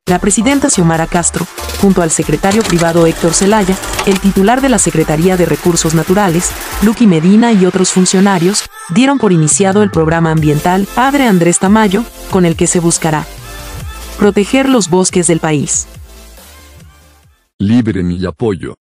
La presidenta Xiomara Castro, junto al secretario privado Héctor Zelaya, el titular de la Secretaría de Recursos Naturales, Luqui Medina y otros funcionarios, dieron por iniciado el programa ambiental Padre Andrés Tamayo, con el que se buscará proteger los bosques del país. Libre mi apoyo.